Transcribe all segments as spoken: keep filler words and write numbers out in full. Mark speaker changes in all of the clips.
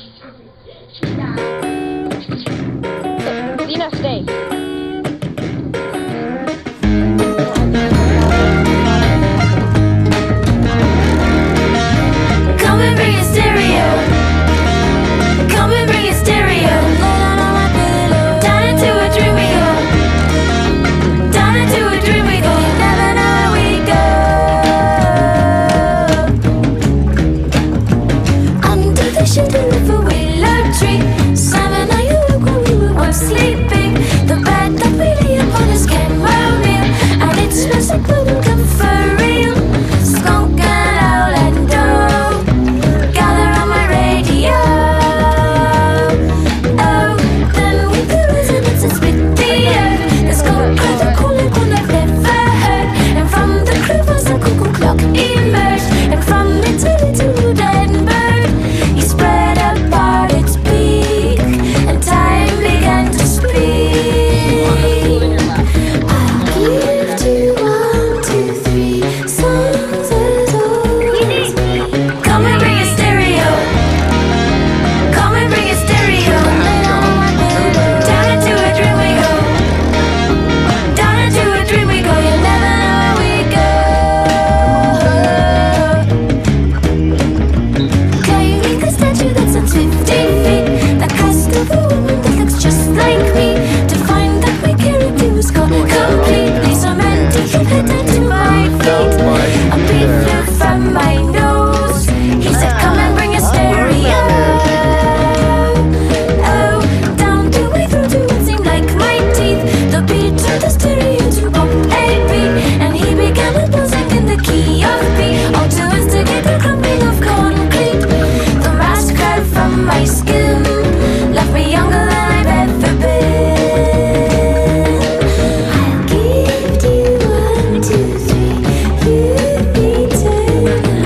Speaker 1: Zena, stay.
Speaker 2: Come and bring a stereo. Come and bring a stereo. Down into a dream we go. Down into a dream we go. You never know where we go. Under the shadow of a willow tree, Simon and you look when we were once sleeping. The bed that we lay upon is chamomile, and it smells like bubblegum for real. Skunk and owl and dove gather on my radio. Oh, then we could resonance and split the earth. The skunk heard the calling one I've never heard, and from the crevice a cuckoo clock emerged, and from its little dead bird he spread apart its beak, and time began to speak. I'll give to one, two, three songs as old as me. Come and bring a stereo. Come and bring a stereo. Down into a dream we go. Down into a dream we go. You never know where we go. Can you make a statue that stands fifteen feet? The cast of a woman that looks just like me. To find that my character was gone completely. So romantic, you head down to my feet. A beat flew from my nose. He said, come and bring a stereo. Oh, down the way through to what seemed like my teeth. The beat turned the stereo to pop A B, and he began with buzzing in the key of B. All to instigate the crumbling of concrete. The mask cracked from my skin left me younger than I've ever been. I'll give you one, two, three. You'd be ten.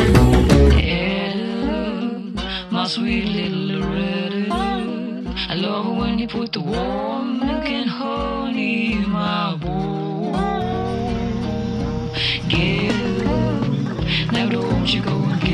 Speaker 3: Ella, my sweet little Loretta, I love her when you put the warm milk and honey in my bowl. Get up, now don't you go and